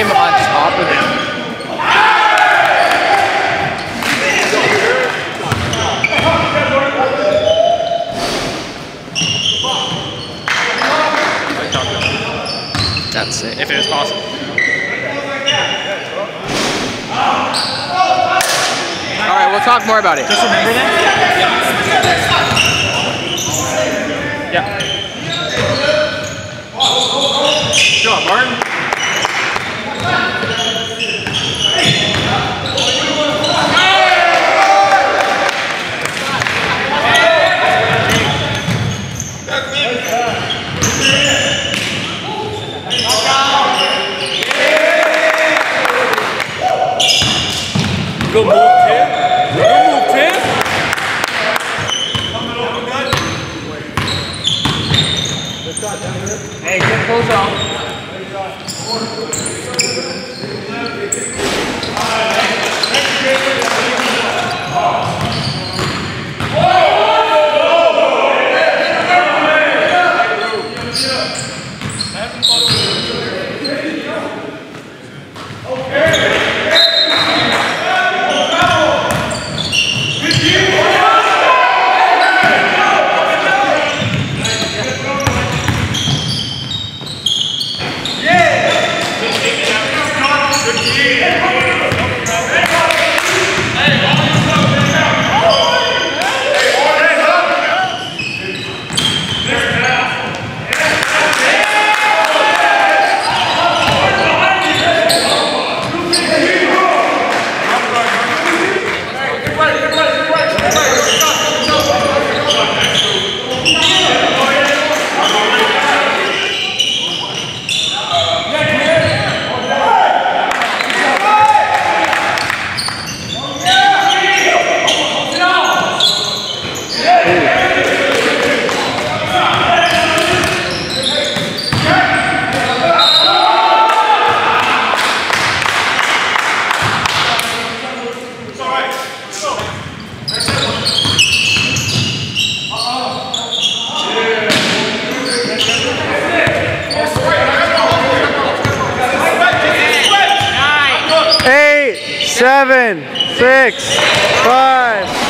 him on top of him. That's it. If it was possible. Alright, we'll talk more about it. Just remember that? Yeah. Good job, Martin. Good move, Tim. Good move, Tim. Hey, get close out. Seven, 6, 5.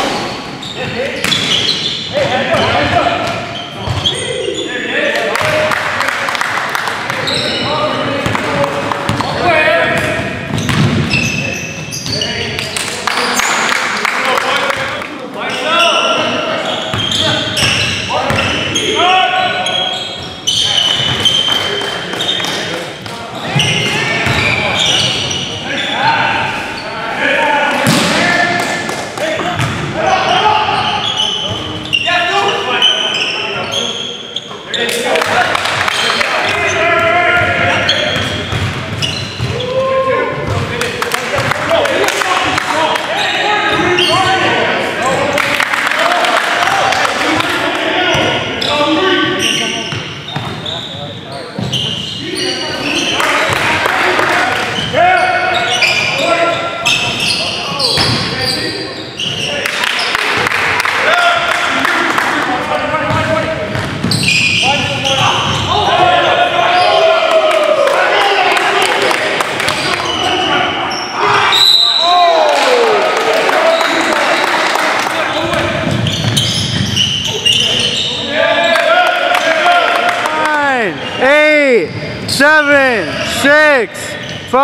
Seven, 6,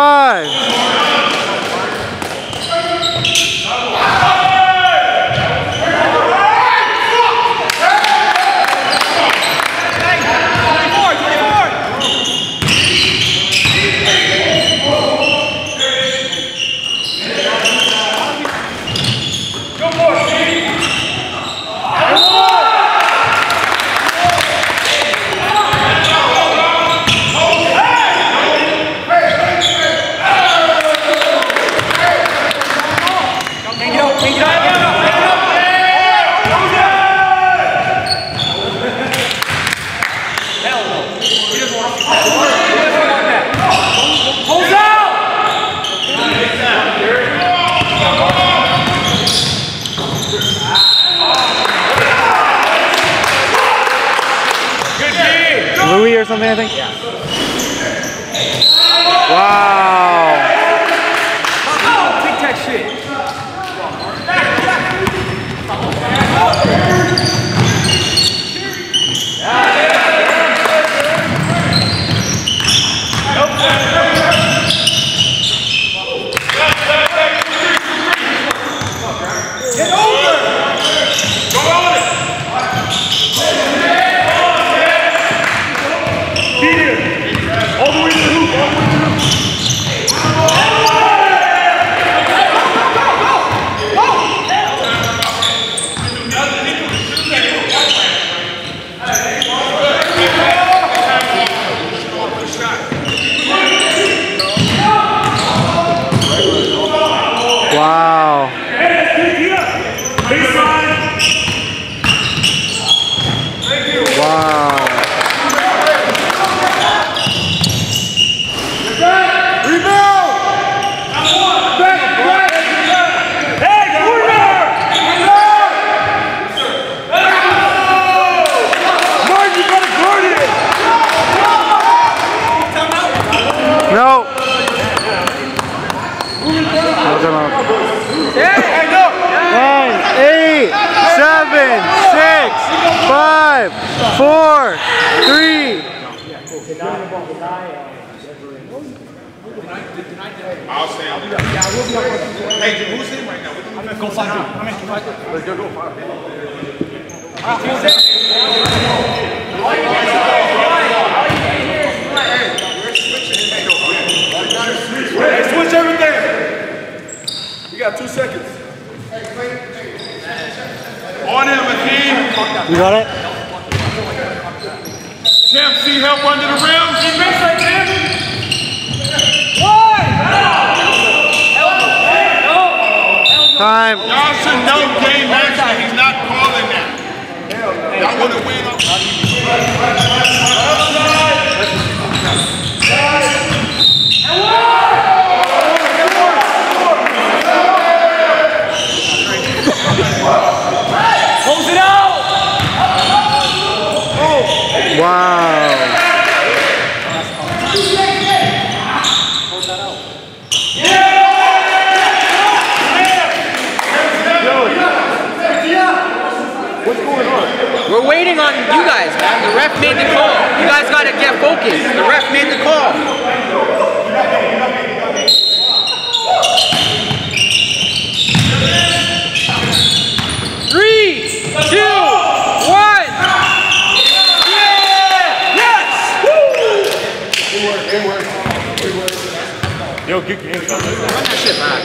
5. Louis or something, I think? Yeah. Wow. time out. 10, 9, 8, 7, 6, 5, 4, 3. I'll stay on there. Hey, who's in right now? Go 5. Let's go 5. Hey, switch everything. You got 2 seconds. On him, Akeem. You got it? Tim, see help under the rim. He missed right, Tim. Time. Y'all should know game management. He's not calling that. Y'all want to win up. Close it out! Wow. We're waiting on you guys, man. The ref made the call. You guys got to get focused. The ref made the call. Three, 2, 1. Yeah! Yes! Yo, good game. Run that shit back.